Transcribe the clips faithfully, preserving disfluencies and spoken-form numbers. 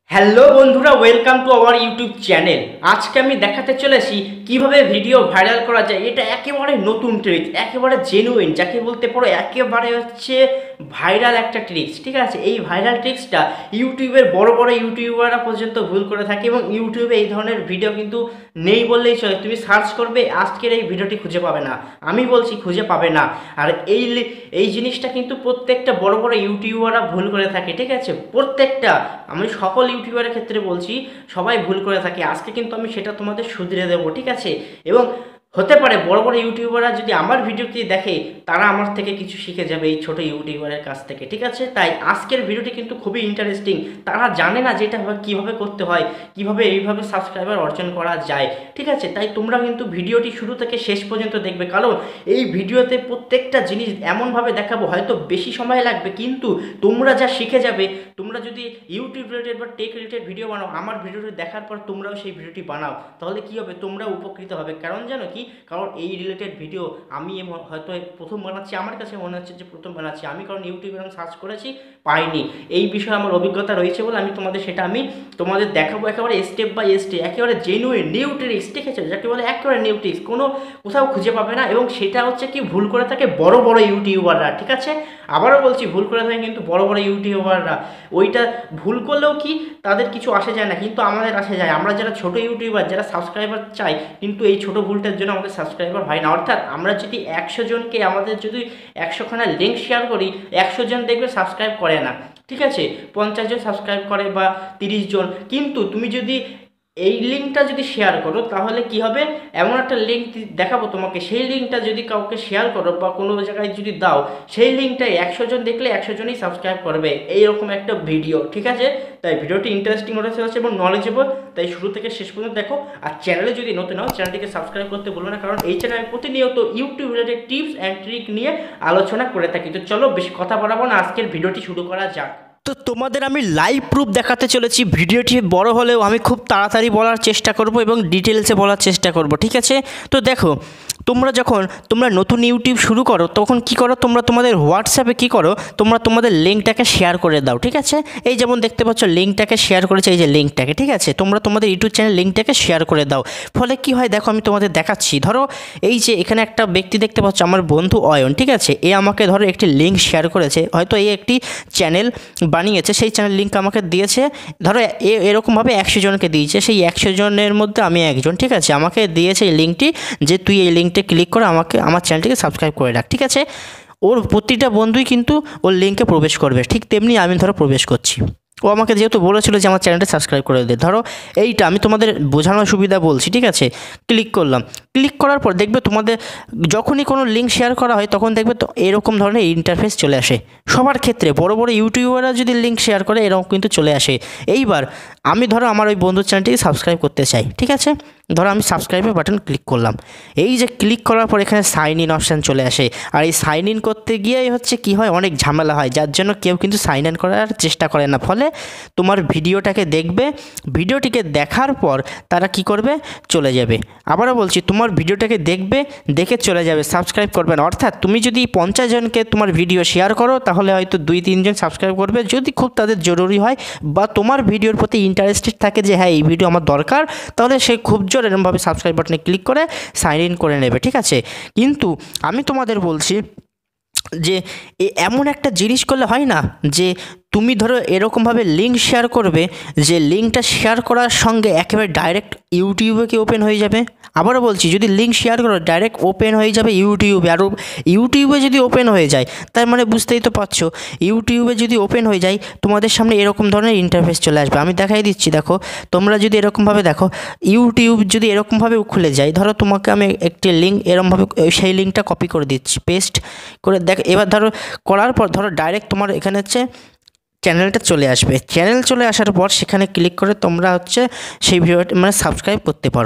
Hello বন্ধুরা, welcome to our YouTube channel. আজকে আমি দেখাতে চলেছি কিভাবে ভিডিও ভাইরাল করা যায়। এটা একেবারে নতুন ট্রিক, একেবারে জেনুইন, যাকে বলতে পারো একেবারে হচ্ছে ভাইরাল একটা ট্রিক্স। ঠিক আছে, এই ভাইরাল ট্রিক্সটা ইউটিউবের বড় বড় ইউটিউবাররা পর্যন্ত ভুল করে থাকে এবং ইউটিউবে এই ধরনের ভিডিও কিন্তু নেই বললেই চলে। তুমি সার্চ করবে, আজকের এই ভিডিওটি খুঁজে পাবে না, আমি বলছি খুঁজে পাবে না। আর এই এই জিনিসটা কিন্তু প্রত্যেকটা বড় বড় ইউটিউবাররা ভুল করে থাকে। ঠিক আছে, প্রত্যেকটা, আমি সকল ইউটিউবারের ক্ষেত্রে বলছি, সবাই ভুল করে থাকে। আজকে কিন্তু আমি সেটা তোমাদের শুধরে দেবো। ঠিক আছে, এবং হতে পারে বড় বড় ইউটিউবাররা যদি আমার ভিডিওটি দেখে, তারা আমার থেকে কিছু শিখে যাবে এই ছোট ইউটিউবারের কাছ থেকে। ঠিক আছে, তাই আজকের ভিডিওটি কিন্তু খুবই ইন্টারেস্টিং। তারা জানে না যে এটা কীভাবে করতে হয়, কিভাবে এইভাবে সাবস্ক্রাইবার অর্জন করা যায়। ঠিক আছে, তাই তোমরা কিন্তু ভিডিওটি শুরু থেকে শেষ পর্যন্ত দেখবে, কারণ এই ভিডিওতে প্রত্যেকটা জিনিস এমনভাবে দেখাবো, হয়তো বেশি সময় লাগবে, কিন্তু তোমরা যা শিখে যাবে। তোমরা যদি ইউটিউব রিলেটেড বা টেক রিলেটেড ভিডিও বানাও, আমার ভিডিওটি দেখার পর তোমরাও সেই ভিডিওটি বানাও, তাহলে কী হবে, তোমরাও উপকৃত হবে। কারণ জানো কি, কারণ এই রিলেটেড ভিডিও আমি হয়তো প্রথম বানাচ্ছি, আমার কাছে মনে হচ্ছে যে প্রথম বানাচ্ছি আমি, কারণ ইউটিউবে আমি সার্চ করেছি, পাইনি। এই বিষয়ে আমার অভিজ্ঞতা রয়েছে বলে আমি তোমাদের সেটা আমি তোমাদের দেখাবো একেবারে স্টেপ বাই স্টেপ, একেবারে জেনুইন নিউ ট্রিক্স। ঠিক আছে, যাকে বলে একেবারে নিউ ট্রিক্স, কোনো কোথাও খুঁজে পাবে না। এবং সেটা হচ্ছে কি, ভুল করে থাকে বড় বড় ইউটিউবাররা। ঠিক আছে, আবারও বলছি, ভুল করে থাকে কিন্তু বড় বড় ইউটিউবাররা। ওইটা ভুল করলেও কি তাদের কিছু আসে যায় না, কিন্তু আমাদের আসে যায়। আমরা যারা ছোট ইউটিউবার, যারা সাবস্ক্রাইবার চাই, কিন্তু এই ছোট ভুলটার জন্য আমাদের সাবস্ক্রাইবার হয় না। অর্থাৎ আমরা যদি একশো জনকে, আমাদের যদি একশোখানা লিঙ্ক শেয়ার করি, একশো জন দেখবে সাবস্ক্রাইব করে না। ঠিক আছে, পঞ্চাশ জন সাবস্ক্রাইব করে বা তিরিশ জন। কিন্তু তুমি যদি এই লিঙ্কটা যদি শেয়ার করো, তাহলে কি হবে, এমন একটা লিঙ্ক দেখাবো তোমাকে, সেই লিঙ্কটা যদি কাউকে শেয়ার করো বা কোনো জায়গায় যদি দাও, সেই লিঙ্কটাই একশো জন দেখলে একশো জনই সাবস্ক্রাইব করবে, এইরকম একটা ভিডিও। ঠিক আছে, তাই ভিডিওটি ইন্টারেস্টিং হতে চলেছে এবং নলেজেবল, তাই শুরু থেকে শেষ পর্যন্ত দেখো। আর চ্যানেলে যদি নতুন হও, চ্যানেলটিকে সাবস্ক্রাইব করতে ভুলো না, কারণ এই চ্যানেলে প্রতিনিয়ত YouTube related tips and trick নিয়ে আলোচনা করে থাকি। তো চলো, বেশি কথা বাড়াবো না, আজকের ভিডিওটি শুরু করা যাক। তো তোমাদের আমি লাইভ প্রুফ দেখাতে চলেছি। ভিডিওটি বড় হলেও আমি খুব তাড়াতাড়ি বলার চেষ্টা করব এবং ডিটেলসে বলার চেষ্টা করব। ঠিক আছে, তো দেখো, তোমরা যখন তোমরা নতুন ইউটিউব শুরু করো, তখন কি করো, তোমরা তোমাদের হোয়াটসঅ্যাপে কি করো, তোমরা তোমাদের লিঙ্কটাকে শেয়ার করে দাও। ঠিক আছে, এই যেমন দেখতে পাচ্ছ লিঙ্কটাকে শেয়ার করেছে, এই যে লিঙ্কটাকে। ঠিক আছে, তোমরা তোমাদের ইউটিউব চ্যানেল লিঙ্কটাকে শেয়ার করে দাও। ফলে কি হয় দেখো, আমি তোমাদের দেখাচ্ছি। ধরো এই যে এখানে একটা ব্যক্তি দেখতে পাচ্ছ, আমার বন্ধু অয়ন। ঠিক আছে, এ আমাকে ধরো একটি লিঙ্ক শেয়ার করেছে, হয়তো এই একটি চ্যানেল বানিয়েছে, সেই চ্যানেল লিঙ্ক আমাকে দিয়েছে। ধরো এ এরকমভাবে একশো জনকে দিয়েছে, সেই একশো জনের মধ্যে আমি একজন। ঠিক আছে, আমাকে দিয়েছে এই লিঙ্কটি, যে তুই এই লিঙ্কটি ক্লিক করে আমাকে আমার চ্যানেলটিকে সাবস্ক্রাইব করে রাখ। ঠিক আছে, ওর প্রতিটা বন্ধুই কিন্তু ওর লিঙ্কে প্রবেশ করবে। ঠিক তেমনি আমি ধরো প্রবেশ করছি, ও আমাকে যেহেতু বলেছিল যে আমার চ্যানেলটা সাবস্ক্রাইব করে দে। ধরো এইটা আমি তোমাদের বোঝানোর সুবিধা বলছি। ঠিক আছে, ক্লিক করলাম। ক্লিক করার পর দেখবে তোমাদের যখনই কোনো লিঙ্ক শেয়ার করা হয়, তখন দেখবে তো এরকম ধরনের ইন্টারফেস চলে আসে সবার ক্ষেত্রে। বড় বড় ইউটিউবাররা যদি লিঙ্ক শেয়ার করে, এরকম কিন্তু চলে আসে। এইবার আমি ধরো আমার ওই বন্ধুর চ্যানেলটিকে সাবস্ক্রাইব করতে চাই। ঠিক আছে, ধরো আমি সাবস্ক্রাইবের বাটন ক্লিক করলাম। এই যে ক্লিক করার পর এখানে সাইন ইন অপশান চলে আসে। আর এই সাইন ইন করতে গিয়েই হচ্ছে কি হয়, অনেক ঝামেলা হয়, যার জন্য কেউ কিন্তু সাইন ইন করার চেষ্টা করে না। ফলে তোমার ভিডিওটাকে দেখবে, ভিডিওটিকে দেখার পর তারা কি করবে, চলে যাবে। আবারও বলছি, তোমার ভিডিওটাকে দেখবে, দেখে চলে যাবে, সাবস্ক্রাইব করবে না। অর্থাৎ তুমি যদি পঞ্চাশ জনকে তোমার ভিডিও শেয়ার করো, তাহলে হয়তো দুই তিনজন সাবস্ক্রাইব করবে, যদি খুব তাদের জরুরি হয় বা তোমার ভিডিওর প্রতি ইন্টারেস্টেড থাকে যে হ্যাঁ এই ভিডিও আমার দরকার, তাহলে সে খুব জোর এরকমভাবে সাবস্ক্রাইব বাটনে ক্লিক করে সাইন ইন করে নেবে। ঠিক আছে, কিন্তু আমি তোমাদের বলছি যে এমন একটা জিনিস করলে হয় না, যে তুমি ধরো এরকমভাবে লিঙ্ক শেয়ার করবে, যে লিঙ্কটা শেয়ার করার সঙ্গে একেবারে ডাইরেক্ট ইউটিউবে কি ওপেন হয়ে যাবে। আবারও বলছি, যদি লিঙ্ক শেয়ার করো, ডাইরেক্ট ওপেন হয়ে যাবে ইউটিউবে। আর ইউটিউবে যদি ওপেন হয়ে যায়, তার মানে বুঝতেই তো পারছো, ইউটিউবে যদি ওপেন হয়ে যায়, তোমাদের সামনে এরকম ধরনের ইন্টারফেস চলে আসবে। আমি দেখাই দিচ্ছি, দেখো তোমরা যদি এরকমভাবে দেখো, ইউটিউব যদি এরকমভাবে খুলে যায়, ধরো তোমাকে আমি একটি লিঙ্ক এরকমভাবে, সেই লিঙ্কটা কপি করে দিচ্ছি, পেস্ট করে দেখ। এবার ধরো করার পর ধরো ডাইরেক্ট তোমার এখানে হচ্ছে চ্যানেলটা চলে আসবে। চ্যানেল চলে আসার পর সেখানে ক্লিক করে তোমরা হচ্ছে সেই ভিডিওটা মানে সাবস্ক্রাইব করতে পারো।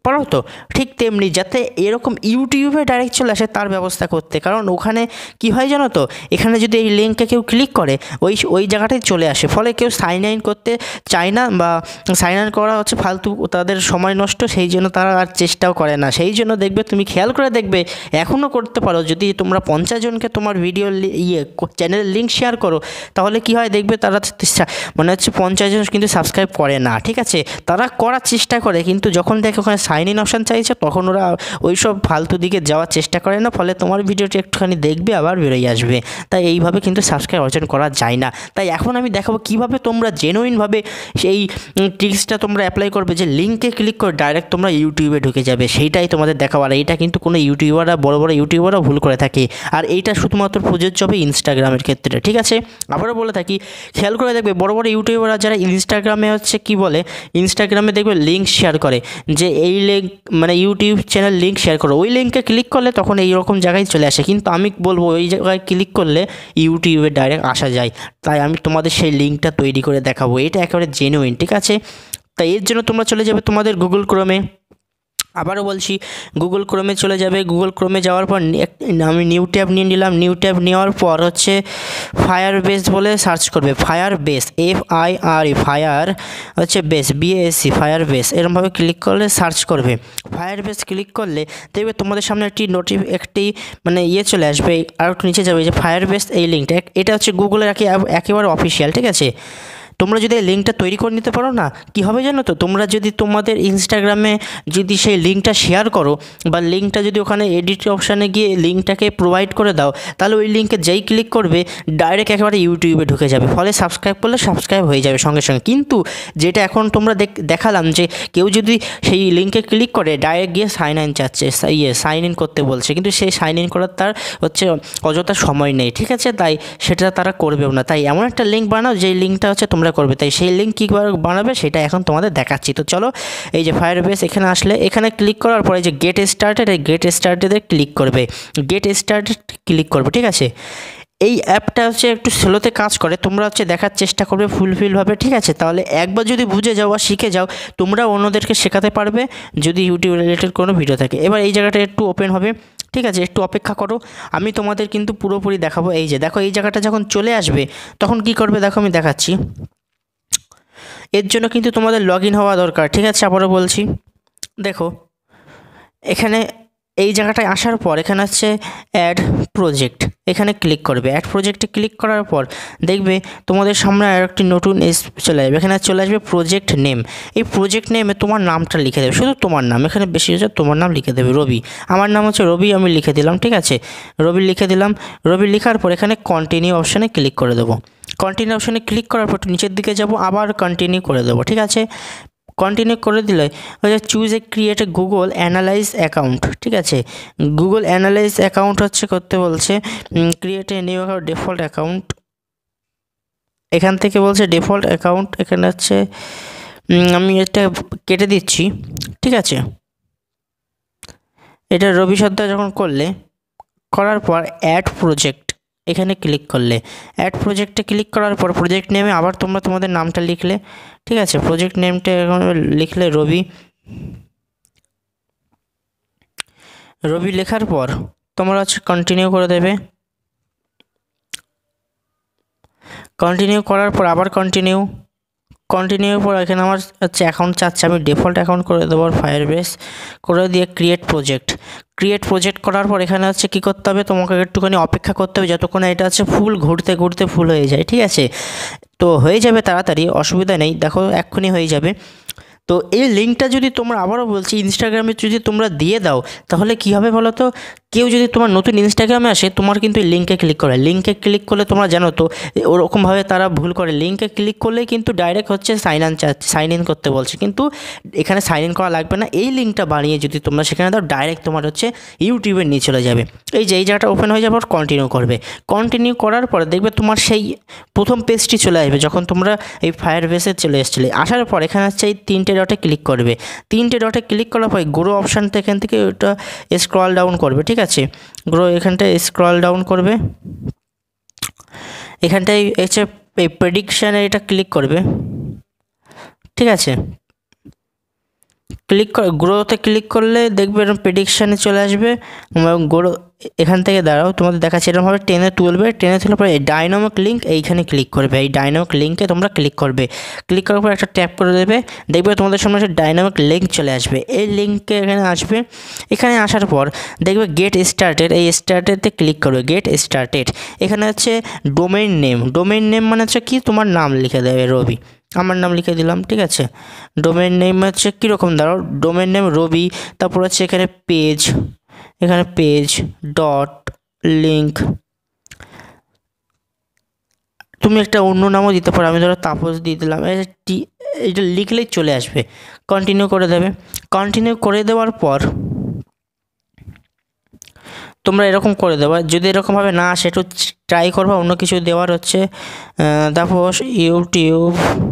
পারো তো? ঠিক তেমনি যাতে এরকম ইউটিউবে ডাইরেক্ট চলে আসে তার ব্যবস্থা করতে, কারণ ওখানে কি হয় জানো তো, এখানে যদি এই লিঙ্কে কেউ ক্লিক করে ওই ওই জায়গাটায় চলে আসে, ফলে কেউ সাইন ইন করতে চায় না বা সাইন ইন করা হচ্ছে ফালতু, তাদের সময় নষ্ট, সেই জন্য তারা আর চেষ্টাও করে না। সেই জন্য দেখবে, তুমি খেয়াল করে দেখবে, এখনও করতে পারো, যদি তোমরা পঞ্চাশ জনকে তোমার ভিডিও ইয়ে চ্যানেলের লিঙ্ক শেয়ার করো, তাহলে কি হয় দেখবে, তারা মনে হচ্ছে পঞ্চাশ জন কিন্তু সাবস্ক্রাইব করে না, ঠিক আছে? তারা করার চেষ্টা করে, কিন্তু যখন দেখে ওখানে সাইন ইন অপশান চাইছে তখন ওরা ওই সব ফালতু দিকে যাওয়ার চেষ্টা করে না, ফলে তোমার ভিডিওটি একটুখানি দেখবে আবার বেরোয় আসবে। তাই এইভাবে কিন্তু সাবস্ক্রাইব অর্জন করা যায় না। তাই এখন আমি দেখাবো কীভাবে তোমরা জেনুইনভাবে সেই ট্রিক্সটা তোমরা অ্যাপ্লাই করবে, যে লিঙ্কে ক্লিক করে ডাইরেক্ট তোমরা ইউটিউবে ঢুকে যাবে, সেইটাই তোমাদের দেখাবো। আর এইটা কিন্তু কোনো ইউটিউবাররা, বড় বড় ইউটিউবাররা ভুল করে থাকে, আর এইটা শুধুমাত্র প্রযোজ্য হবে ইনস্টাগ্রামের ক্ষেত্রে, ঠিক আছে? আবারও বলে থাকি, খেয়াল করে দেখবে, বড় বড় ইউটিউবাররা যারা ইনস্টাগ্রামে হচ্ছে কি বলে, ইনস্টাগ্রামে দেখবে লিঙ্ক শেয়ার করে, যে এই লিঙ্ক মানে ইউটিউব চ্যানেল লিঙ্ক শেয়ার করো, ওই লিঙ্কে ক্লিক করলে তখন এইরকম জায়গায় চলে আসে, কিন্তু আমি বলবো ওই জায়গায় ক্লিক করলে ইউটিউবে ডাইরেক্ট আসা যায়। তাই আমি তোমাদের সেই লিঙ্কটা তৈরি করে দেখাবো, এটা একেবারে জেনুইন, ঠিক আছে? তাই এর জন্য তোমরা চলে যাবে তোমাদের গুগল ক্রোমে। আবারও বলছি, গুগল ক্রোমে চলে যাবে। গুগল ক্রোমে যাওয়ার পর আমি নিউ ট্যাব নিয়ে নিলাম। নিউ ট্যাব নেওয়ার পর হচ্ছে ফায়ার বেস বলে সার্চ করবে, fire base, F I R E, fire হচ্ছে বেস, বিএসসি, ফায়ার বেস, এরকমভাবে ক্লিক করলে সার্চ করবে। ফায়ার বেস ক্লিক করলে দেখবে তোমাদের সামনে একটি নোটিফ একটি মানে ইয়ে চলে আসবে, আর একটু নিচে যাবে, যে ফায়ার বেস এই লিঙ্কটা, এটা হচ্ছে গুগলের একেবারে অফিসিয়াল, ঠিক আছে? তোমরা যদি এই লিঙ্কটা তৈরি করে নিতে পারো না, কী হবে জানো তো, তোমরা যদি তোমাদের ইনস্টাগ্রামে যদি সেই লিঙ্কটা শেয়ার করো, বা লিঙ্কটা যদি ওখানে এডিট অপশানে গিয়ে লিঙ্কটাকে প্রোভাইড করে দাও, তাহলে ওই লিঙ্কে যেই ক্লিক করবে ডাইরেক্ট একেবারে ইউটিউবে ঢুকে যাবে, ফলে সাবস্ক্রাইব করলে সাবস্ক্রাইব হয়ে যাবে সঙ্গে সঙ্গে। কিন্তু যেটা এখন তোমরা দেখালাম, যে কেউ যদি সেই লিঙ্কে ক্লিক করে ডাইরেক্ট গিয়ে সাইন ইন চাচ্ছে, ইয়ে সাইন ইন করতে বলছে, কিন্তু সেই সাইন ইন করার তার হচ্ছে অযথা সময় নেই, ঠিক আছে? তাই সেটা তারা করবেও না। তাই এমন একটা লিঙ্ক বানাও যেই লিঙ্কটা হচ্ছে তোমরা করবে। তাই সেই লিঙ্ক কীভাবে বানাবে সেটা এখন তোমাদের দেখাচ্ছি। তো চলো, এই যে ফায়ার বেস এখানে আসলে, এখানে ক্লিক করার পরে যে গেট স্টার্টেড, এই গেট স্টার্টেডে ক্লিক করবে, গেট স্টার্টেড ক্লিক করবে, ঠিক আছে? এই অ্যাপটা হচ্ছে একটু স্লোতে কাজ করে, তোমরা হচ্ছে দেখার চেষ্টা করবে ফুলফিলভাবে, ঠিক আছে? তাহলে একবার যদি বুঝে যাও বা শিখে যাও, তোমরা অন্যদেরকে শেখাতে পারবে, যদি ইউটিউব রিলেটেড কোনো ভিডিও থাকে। এবার এই জায়গাটা একটু ওপেন হবে, ঠিক আছে? একটু অপেক্ষা করো, আমি তোমাদের কিন্তু পুরোপুরি দেখাবো। এই যে দেখো, এই জায়গাটা যখন চলে আসবে তখন কি করবে দেখো, আমি দেখাচ্ছি। এর জন্য কিন্তু তোমাদের লগ ইন হওয়া দরকার, ঠিক আছে? আবারও বলছি, দেখো এখানে এই জায়গাটায় আসার পর এখানে হচ্ছে অ্যাড প্রজেক্ট, এখানে ক্লিক করবে। অ্যাড প্রজেক্টে ক্লিক করার পর দেখবে তোমাদের সামনে আর একটি নতুন এস চলে আসবে, এখানে চলে আসবে প্রজেক্ট নেম। এই প্রজেক্ট নেমে তোমার নামটা লিখে দেবে, শুধু তোমার নাম, এখানে বেশি হচ্ছে তোমার নাম লিখে দেবে, রবি। আমার নাম হচ্ছে রবি, আমি লিখে দিলাম, ঠিক আছে? রবি লিখে দিলাম। রবি লেখার পর এখানে কন্টিনিউ অপশানে ক্লিক করে দেবো। কন্টিনিউ অপশানে ক্লিক করার পর নিচের দিকে যাব, আবার কন্টিনিউ করে দেবো, ঠিক আছে? কন্টিনিউ করে দিলে হচ্ছে choose a create a Google analyze account, ঠিক আছে? গুগল অ্যানালাইজ অ্যাকাউন্ট হচ্ছে করতে বলছে, create a new default account, এখান থেকে বলছে ডিফল্ট অ্যাকাউন্ট, এখানে হচ্ছে আমি এটা কেটে দিচ্ছি, ঠিক আছে? এটা রবি সর্দার যখন করলে, করার পর অ্যাড প্রজেক্ট এখানে ক্লিক করলে, অ্যাড প্রজেক্টে ক্লিক করার পর প্রজেক্ট নেমে আবার তোমরা তোমাদের নামটা লিখলে, ঠিক আছে? প্রজেক্ট নেমটা এখন লিখলে রবি। রবি লেখার পর তোমরা হচ্ছে কন্টিনিউ করে দেবে। কন্টিনিউ করার পর আবার কন্টিনিউ, কন্টিনিউর পর এখানে আমার হচ্ছে অ্যাকাউন্ট চাচ্ছে, আমি ডিফল্ট অ্যাকাউন্ট করে দেবো, ফায়ার বেস করে দিয়ে ক্রিয়েট প্রজেক্ট। ক্রিয়েট প্রজেক্ট করার পর এখানে হচ্ছে কী করতে হবে, তোমাকে একটুখানি অপেক্ষা করতে হবে যতক্ষণ এটা হচ্ছে ফুল ঘুরতে ঘুরতে ফুল হয়ে যায়, ঠিক আছে? তো হয়ে যাবে তাড়াতাড়ি, অসুবিধা নেই, দেখো এক্ষুনি হয়ে যাবে। তো এই লিঙ্কটা যদি তোমরা, আবারও বলছি, ইনস্টাগ্রামে যদি তোমরা দিয়ে দাও, তাহলে কী হবে বলো তো, কেউ যদি তোমার নতুন ইনস্টাগ্রামে আসে, তোমার কিন্তু লিঙ্কে ক্লিক করে, লিঙ্কে ক্লিক করলে তোমরা জানো তো ওরকমভাবে তারা ভুল করে, লিঙ্কে ক্লিক করলেই কিন্তু ডাইরেক্ট হচ্ছে সাইন ইন সাইন ইন করতে বলছে, কিন্তু এখানে সাইন ইন করা লাগবে না। এই লিঙ্কটা বানিয়ে যদি তোমরা সেখানে দাও, ডাইরেক্ট তোমার হচ্ছে ইউটিউবে নিয়ে চলে যাবে। এই যে এই জায়গাটা ওপেন হয়ে যাবে, কন্টিনিউ করবে। কন্টিনিউ করার পরে দেখবে তোমার সেই প্রথম পেজটি চলে আসবে, যখন তোমরা এই ফায়ার বেসে চলে এসেছিলে। আসার পর এখানে হচ্ছে এই তিনটে ডটে ক্লিক করবে। তিনটে ডটে ক্লিক করার পর গ্রো অপশানটা এখান থেকে ওটা স্ক্রল ডাউন করবে, ঠিক আছে? গ্রো এখানটায় স্ক্রল ডাউন করবে, এখানটায় হচ্ছে এই প্রেডিকশানে এটা ক্লিক করবে, ঠিক আছে? ক্লিক করে গ্রোতে ক্লিক করলে দেখবে এরকম প্রেডিকশানে চলে আসবে এবং গ্রো এখান থেকে দাঁড়াও তোমাদের দেখাচ্ছে এরকমভাবে টেনে তুলবে, টেনে তুলে পরে এই ডাইনামিক লিঙ্ক এইখানে ক্লিক করবে, এই ডাইনামিক লিঙ্কে তোমরা ক্লিক করবে, ক্লিক করার পর একটা ট্যাপ করে দেবে, দেখবে তোমাদের সামনে একটা ডাইনামিক লিঙ্ক চলে আসবে। এই লিঙ্কে এখানে আসবে, এখানে আসার পর দেখবে গেট স্টার্টেড, এই স্টার্টেডে ক্লিক করবে, গেট স্টার্টেড। এখানে হচ্ছে ডোমেইন নেম, ডোমেইন নেম মানে হচ্ছে কি তোমার নাম লিখে দেবে রবি, আমার নাম লিখে দিলাম, ঠিক আছে। ডোমেইন নেম হচ্ছে কীরকম দাঁড়াও, ডোমেইন নেম রবি, তারপর হচ্ছে এখানে পেজ, এখানে পেজ ডট লিঙ্ক, তুমি একটা অন্য নামও দিতে পারো, আমি ধরো তাপস দিয়ে দিলাম, এটা লিখলেই চলে আসবে। কন্টিনিউ করে দেবে, কন্টিনিউ করে দেওয়ার পর তোমরা এরকম করে দেবা। যদি এরকমভাবে না আসে একটু ট্রাই করবা অন্য কিছু দেওয়ার, হচ্ছে তাপস ইউটিউব,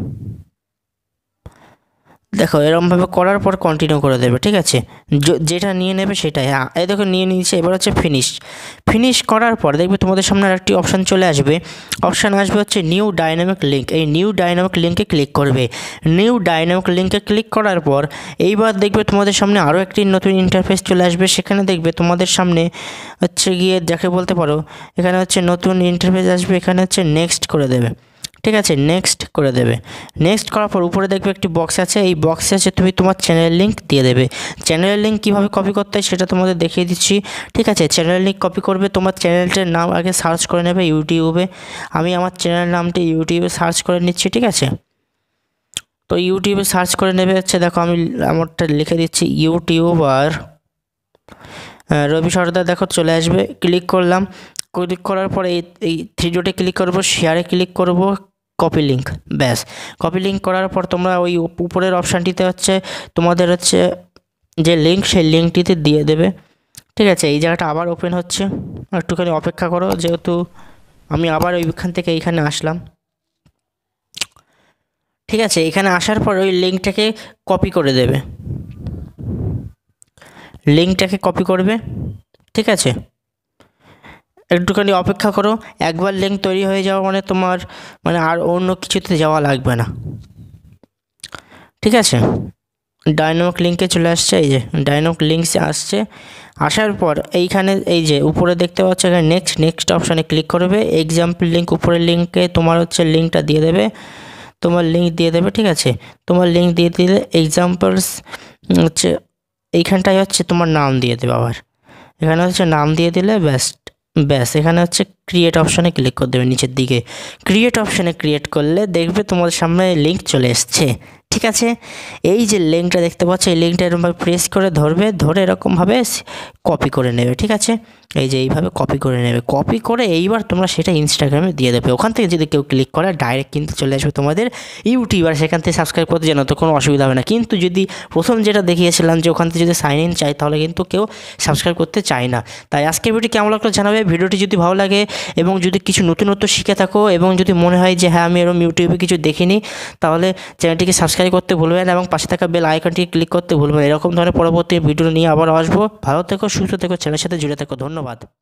দেখো এরকমভাবে করার পর কন্টিনিউ করে দেবে, ঠিক আছে। যেটা নিয়ে নেবে সেটাই, হ্যাঁ এই দেখো নিয়ে নিয়েছে। এবার হচ্ছে ফিনিশ, ফিনিশ করার পর দেখবে তোমাদের সামনে আর একটি অপশান চলে আসবে, অপশান আসবে হচ্ছে নিউ ডাইনামিক লিঙ্ক, এই নিউ ডাইনামিক লিঙ্কে ক্লিক করবে। নিউ ডাইনামিক লিঙ্কে ক্লিক করার পর এইবার দেখবে তোমাদের সামনে আরও একটি নতুন ইন্টারফেস চলে আসবে, সেখানে দেখবে তোমাদের সামনে হচ্ছে গিয়ে যাকে বলতে পারো এখানে হচ্ছে নতুন ইন্টারফেস আসবে, এখানে হচ্ছে নেক্সট করে দেবে, ঠিক আছে, নেক্সট করে দেবে। নেক্সট করার পর উপরে দেখবে একটি বক্স আছে, এই বক্সে আছে তুমি তোমার চ্যানেলের লিঙ্ক দিয়ে দেবে। চ্যানেলের লিঙ্ক কীভাবে কপি করতে হয় সেটা তোমাদের দেখিয়ে দিচ্ছি, ঠিক আছে। চ্যানেলের লিঙ্ক কপি করবে, তোমার চ্যানেলটার নাম আগে সার্চ করে নেবে ইউটিউবে, আমি আমার চ্যানেলের নামটি ইউটিউবে সার্চ করে নিচ্ছি, ঠিক আছে। তো ইউটিউবে সার্চ করে নেবে হচ্ছে, দেখো আমি আমারটা লিখে দিচ্ছি ইউটিউবার রবি সর্দার, দেখো চলে আসবে। ক্লিক করলাম, ক্লিক করার পরে এই এই থ্রি ডটে ক্লিক করবো, শেয়ারে ক্লিক করব, কপি লিঙ্ক, ব্যাস। কপি লিঙ্ক করার পর তোমরা ওই উপরের অপশানটিতে হচ্ছে তোমাদের হচ্ছে যে লিঙ্ক সেই লিঙ্কটিতে দিয়ে দেবে, ঠিক আছে। এই জায়গাটা আবার ওপেন হচ্ছে, একটুখানি অপেক্ষা করো, যেহেতু আমি আবার ওইখান থেকে এইখানে আসলাম, ঠিক আছে। এখানে আসার পর ওই লিঙ্কটাকে কপি করে দেবে, লিঙ্কটাকে কপি করবে, ঠিক আছে। একটুখানি অপেক্ষা করো, একবার লিঙ্ক তৈরি হয়ে যাওয়া মানে তোমার মানে আর অন্য কিছুতে যাওয়া লাগবে না, ঠিক আছে। ডাইনামিক লিঙ্কে চলে আসছে, এই যে ডাইনামিক লিঙ্কসে আসছে। আসার পর এইখানে এই যে উপরে দেখতে পাচ্ছ এখানে নেক্সট নেক্সট অপশানে ক্লিক করবে, এক্সাম্পল লিঙ্ক, উপরের লিঙ্কে তোমার হচ্ছে লিঙ্কটা দিয়ে দেবে, তোমার লিঙ্ক দিয়ে দেবে, ঠিক আছে। তোমার লিঙ্ক দিয়ে দিলে এক্সাম্পলস হচ্ছে এইখানটায় হচ্ছে তোমার নাম দিয়ে দেবে, আবার এখানে হচ্ছে নাম দিয়ে দিলে ব্যাস ব্যাস এখানে হচ্ছে ক্রিয়েট অপশানে ক্লিক করে দেবে নিচের দিকে। ক্রিয়েট অপশানে ক্রিয়েট করলে দেখবে তোমাদের সামনে লিঙ্ক চলে এসছে, ঠিক আছে। এই যে লিঙ্কটা দেখতে পাচ্ছ, এই লিঙ্কটা এরকমভাবে প্রেস করে ধরবে, ধরে এরকমভাবে কপি করে নেবে, ঠিক আছে। এই যে এইভাবে কপি করে নেবে, কপি করে এইবার তোমরা সেটা ইনস্টাগ্রামে দিয়ে দেবে। ওখান থেকে যদি কেউ ক্লিক করে ডাইরেক্ট কিন্তু চলে আসবে তোমাদের ইউটিউব, আর সেখান থেকে সাবস্ক্রাইব করতে জানো তো কোনো অসুবিধা হবে না। কিন্তু যদি প্রথম যেটা দেখিয়েছিলাম যে ওখান থেকে যদি সাইন ইন চাই, তাহলে কিন্তু কেউ সাবস্ক্রাইব করতে চায় না। তাই আজকের ভিডিওটি কেমন লাগলো জানাবে, ভিডিওটি যদি ভালো লাগে এবং যদি কিছু নতুনত্ব শিখে থাকো এবং যদি মনে হয় যে হ্যাঁ আমি এরকম ইউটিউবে কিছু দেখিনি, তাহলে চ্যানেলটিকে সাবস্ক্রাইব করতে ভুলবেন এবং পাশে থাকা বেল আইকনটি ক্লিক করতে ভুলবেন। এরকম ধরনের পরবর্তী ভিডিও নিয়ে আবার আসবো। ভালো থেকো, সুস্থ থেকো, চ্যানেলের সাথে জুড়ে থেকো। ধন্যবাদ।